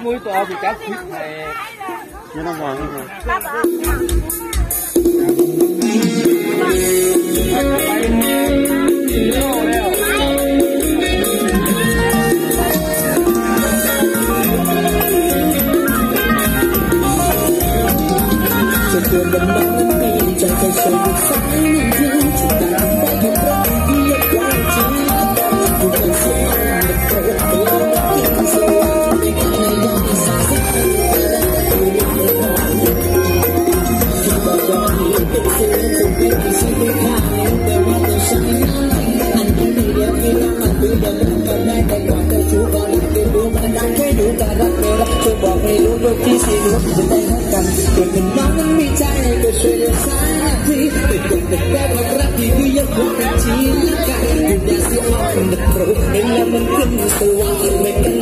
mũi to bị cắt này nó nằm ngoài không rồiบอกให้รู้ว่าพี่สิรู้จะได้รักกันเกิดเป็นน้องนั้นมีใจก็ช่วยเหลือสักทีแต่เกิดเป็นแบบรักที่พี่ยังคงเป็นชีวิตกันอยากสิอ่อนแต่รู้เห็นแล้วมันขึ้นตัวไม่